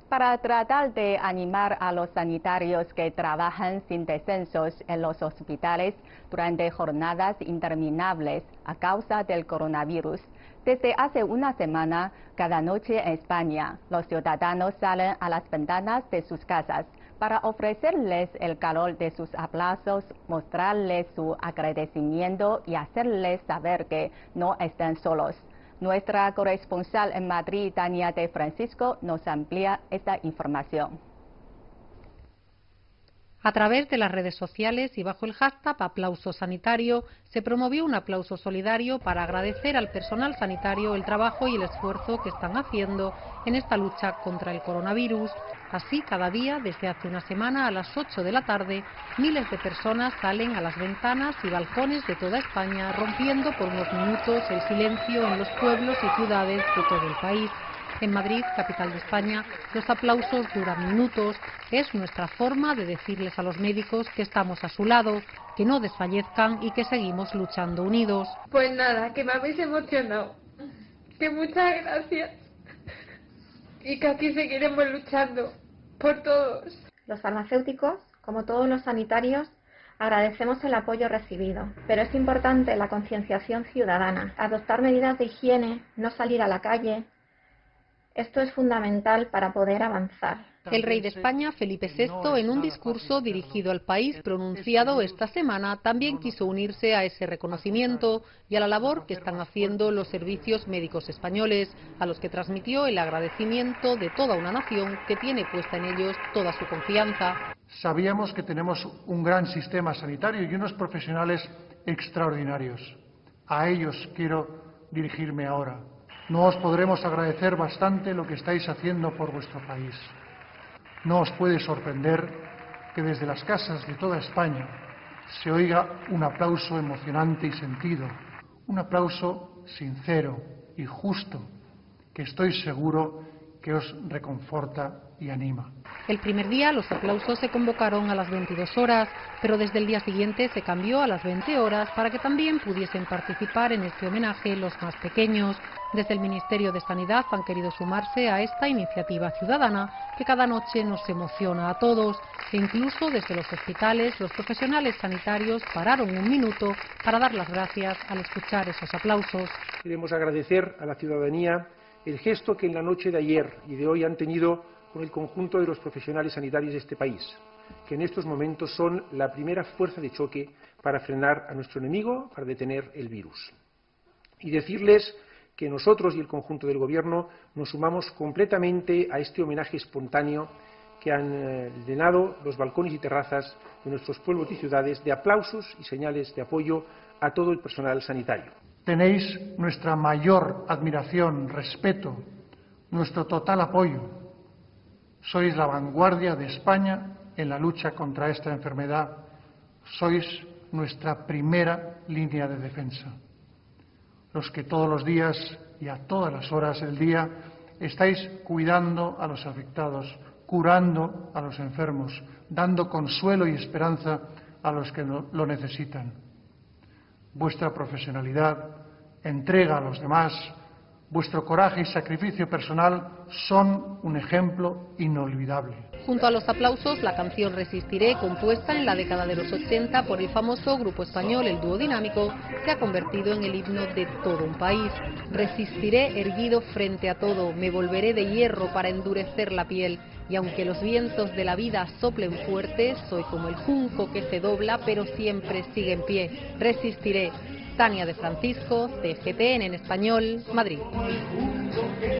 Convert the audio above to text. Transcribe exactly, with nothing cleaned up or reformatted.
Para tratar de animar a los sanitarios que trabajan sin descensos en los hospitales durante jornadas interminables a causa del coronavirus, desde hace una semana, cada noche en España, los ciudadanos salen a las ventanas de sus casas para ofrecerles el calor de sus aplausos, mostrarles su agradecimiento y hacerles saber que no están solos. Nuestra corresponsal en Madrid, Tania de Francisco, nos amplía esta información. A través de las redes sociales y bajo el hashtag Aplauso Sanitario se promovió un aplauso solidario para agradecer al personal sanitario el trabajo y el esfuerzo que están haciendo en esta lucha contra el coronavirus. Así, cada día, desde hace una semana, a las ocho de la tarde, miles de personas salen a las ventanas y balcones de toda España, rompiendo por unos minutos el silencio en los pueblos y ciudades de todo el país. En Madrid, capital de España, los aplausos duran minutos. Es nuestra forma de decirles a los médicos que estamos a su lado, que no desfallezcan y que seguimos luchando unidos. Pues nada, que me habéis emocionado. Que muchas gracias. Y que aquí seguiremos luchando por todos. Los farmacéuticos, como todos los sanitarios, agradecemos el apoyo recibido, pero es importante la concienciación ciudadana, adoptar medidas de higiene, no salir a la calle. Esto es fundamental para poder avanzar. El rey de España, Felipe sexto, en un discurso dirigido al país pronunciado esta semana, también quiso unirse a ese reconocimiento y a la labor que están haciendo los servicios médicos españoles, a los que transmitió el agradecimiento de toda una nación que tiene puesta en ellos toda su confianza. Sabíamos que tenemos un gran sistema sanitario y unos profesionales extraordinarios. A ellos quiero dirigirme ahora. No os podremos agradecer bastante lo que estáis haciendo por vuestro país. No os puede sorprender que desde las casas de toda España se oiga un aplauso emocionante y sentido, un aplauso sincero y justo, que estoy seguro que os reconforta y anima. El primer día los aplausos se convocaron a las veintidós horas, pero desde el día siguiente se cambió a las veinte horas para que también pudiesen participar en este homenaje los más pequeños. Desde el Ministerio de Sanidad han querido sumarse a esta iniciativa ciudadana que cada noche nos emociona a todos, e incluso desde los hospitales los profesionales sanitarios pararon un minuto para dar las gracias al escuchar esos aplausos. Queremos agradecer a la ciudadanía el gesto que en la noche de ayer y de hoy han tenido con el conjunto de los profesionales sanitarios de este país, que en estos momentos son la primera fuerza de choque para frenar a nuestro enemigo, para detener el virus. Y decirles que nosotros y el conjunto del Gobierno nos sumamos completamente a este homenaje espontáneo que han eh, llenado los balcones y terrazas de nuestros pueblos y ciudades de aplausos y señales de apoyo a todo el personal sanitario. Tenéis nuestra mayor admiración, respeto, nuestro total apoyo. Sois la vanguardia de España en la lucha contra esta enfermedad. Sois nuestra primera línea de defensa. Los que todos los días y a todas las horas del día estáis cuidando a los afectados, curando a los enfermos, dando consuelo y esperanza a los que lo necesitan. Vuestra profesionalidad, entrega a los demás, vuestro coraje y sacrificio personal son un ejemplo inolvidable. Junto a los aplausos, la canción Resistiré, compuesta en la década de los ochenta por el famoso grupo español El Dúo Dinámico, se ha convertido en el himno de todo un país. Resistiré erguido frente a todo, me volveré de hierro para endurecer la piel, y aunque los vientos de la vida soplen fuerte, soy como el junco que se dobla pero siempre sigue en pie. Resistiré. Tania de Francisco, C G T N en español, Madrid.